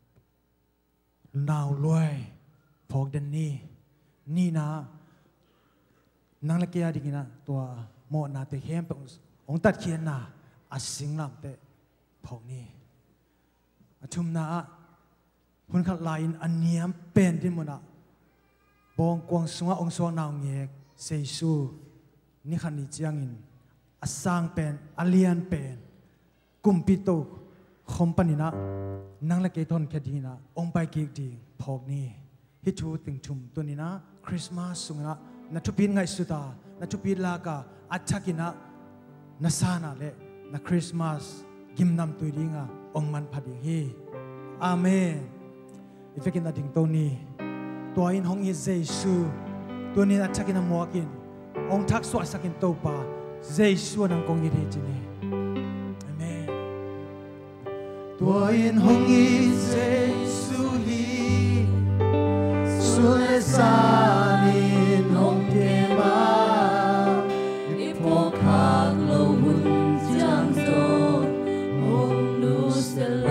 Speaker 2: naw loi phok den ni na nangla kaya ding ina to mo na te hem ong tat khian na asing lam te phok ni athum na hun khat lain aniam pen din mona bong kwang sunga ong suang naw ngek Giêsu ni khan ni chiangin asang pen alian pen kumpito khompanina nangla ke thon khadina ong pai ki ding phok ni hi thu ting thum tunina Christmas sunga na thupin ngai suta na thupi la ka athakina na sana le na Christmas gimnam tuiringa ong man phading hi amen ifekin ading toniตัวอินห้องอิเจซูตัวนี้นักชักินมัวกินองทักสวดสักินโตปาเจซูนังกงยิริจินีอาเมนตัวอินห้องอิเจซูฮีสุเลสานินห้องเกมานิพกฮักโลหุนจังโตห้องนูสเตโล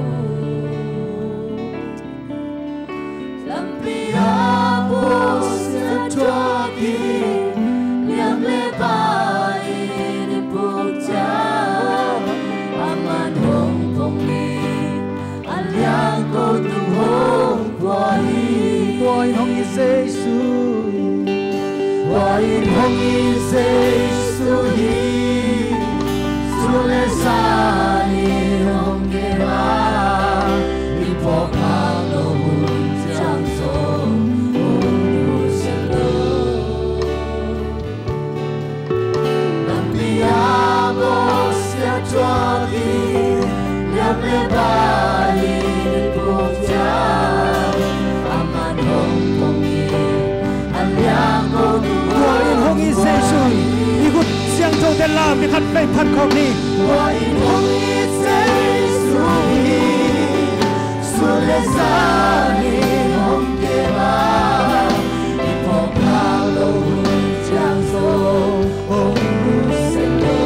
Speaker 2: la mi khat pe phat khom ni wa in hong i Giêsu hi su le sa ni hong ke ba i po ka lo chang so ong ru se lo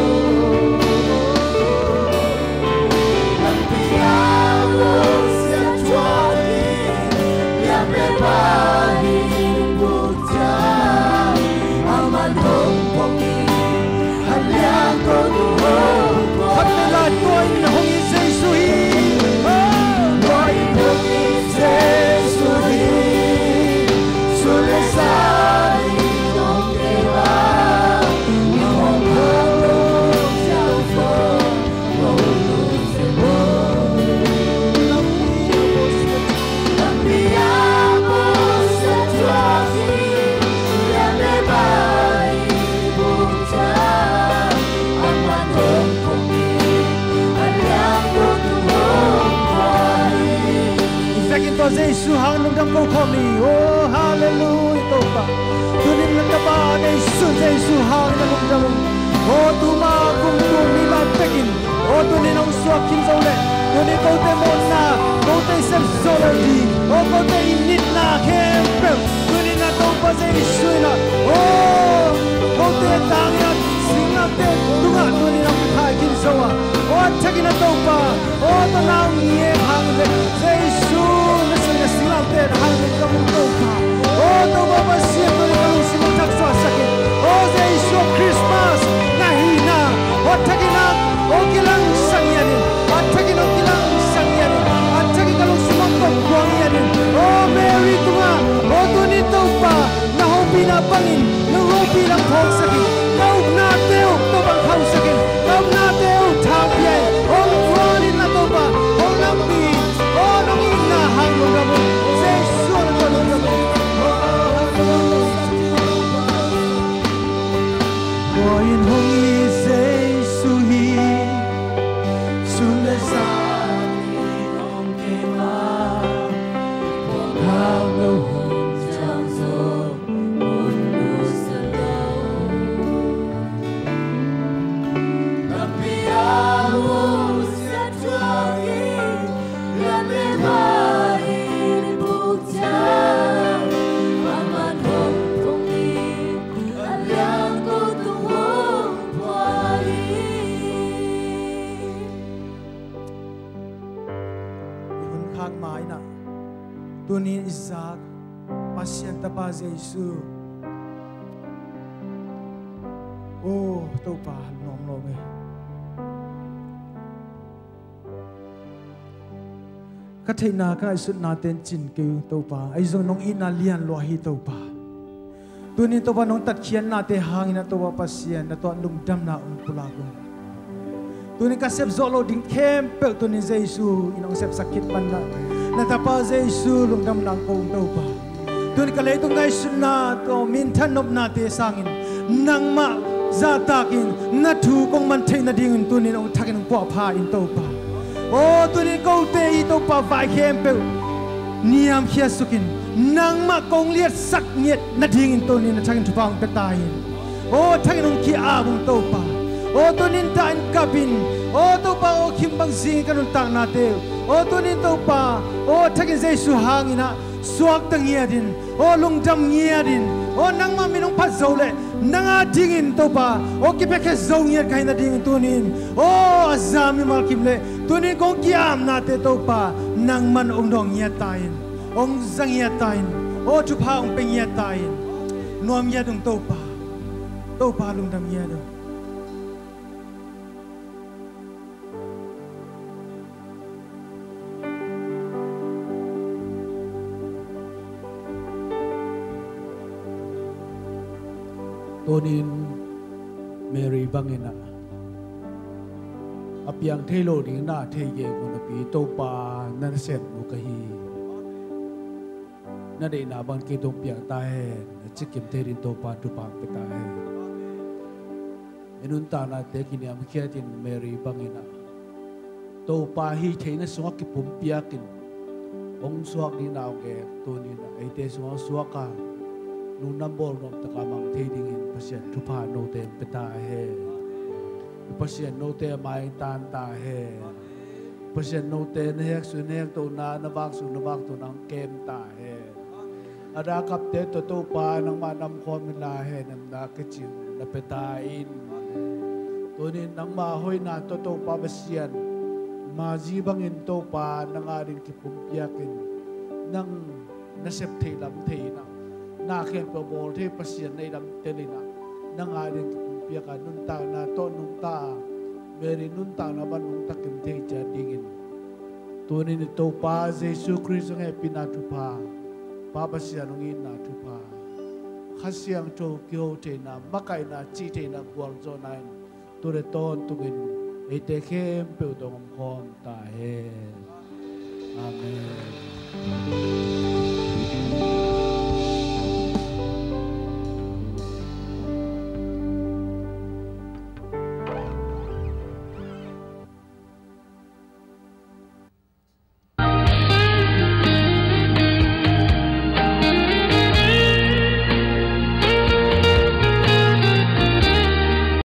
Speaker 2: la pia lo se chwa ni ya me ba ni bu cha aman hong pong ni ขัดเวลาตัว Oh hallelujah toba tunin na taba nei sun Jesu hang na lung dam oh tuma kum tu ni la pekin oh tunin ang suak kim zole tunin ko te mon na ko te sem solodi oh ko te init na kempel tunin na toba Jesu na oh ko te tang na singa te tunga tunin ang khai kim zoa oh takin na toba oh tanang ye hang le Jesu na singa te hang le toba oh toba basia tunin ka lu simo tak so sakit oh Jesu Christmas na hina oh takin na oh kilang sangyanin oh takin na kilang sangyanin oh takin ka lu simo kong buangyanin oh Mary tunga oh tunin toba na hopi na bangin na hopi lang kong sakit kau na teo tobang kau sakit kau na teo thapiai oh fuanin na toba oh lambi oh nong ina hang lo gabo Jesu na lo gabo oh in hong i Jesu hi sunle sa ni ong ke ma hang lo hong chang zo on lu sa lo la pia ho sa tuagi la me mai ni bu cha mama thong thong ni aliang ko tu ho pwai hun khang mai na tunin Isaac pasien tapa Jesu oh topa nom lo me ka theina ka sut na ten chin ke topa ai zo nong ina lian lo hi topa tunin topa nong tat khian na te hangin na topa pasien na to lung dam na un pula ko tunin ka sep zolo ding kem pe tunin Jesu inong sep sakit man na tapa Jesu lung dam na ko topa tunin ka le tung ngai sun na to min than nop na te sangin nang ma za takin na thu kong man theina ding tunin ong thakin po pha in topa oh tunin ko te i topa vai kem pe niam khia sukin nang ma kong liat sak nyet na ding tunin na thakin thupang pe tai oh thakin ong ki a bung topa oh tunin ta in kabin oh topa oh kim bang sing kanun tak na te oh tunin topa oh thakin Jesu hangina suak tang yadin oh lungdam yadin oh nang ma minong phat zole nang a dingin topa oh ki pekhe zong yat kai na ding tunin oh azami mal kim le tunin kong kiam na te topa nang man ong dong yat tain ong zang yat tain oh chu pa ong peng yat tain nuam yat ong topa lungdam yadong
Speaker 8: Tonin Mary bangina apiang thelo ding na thege ko na pi topa na set mu ka hi na de na bang ki dong piang ta he na chikim therin topa tu pang pe ta he enun ta na te kini am khiatin Mary bangina topa hi theina suak ki pum piakin ong suak ni naw ge tonin ai te suak ka nu nambol nom takamang thading in pasien thupa no te peta he pasien no te mai tan ta he pasien no te nek su nek to na bak su na bak to nang kem ta he ada kap te to pa nang manam khon min la he nam na ke chin na peta in tonin nang ma hoi na to pa pasien ma ji bangin to pa nang arin ki pum piakin nang na sep thei lam thei na na khen po bol the pasien nei lam telina nang arin ki pum piaka nun ta na to nun ta Mary nun ta na ban nun ta kim thei cha dingin tunin to pa Jesu Christ nge pina tu pa pasien ngin na tu pa khasiang to kyo te na makai na chi te na buang zo nai tu re ton tu gin e te khem pe dong khom ta he amen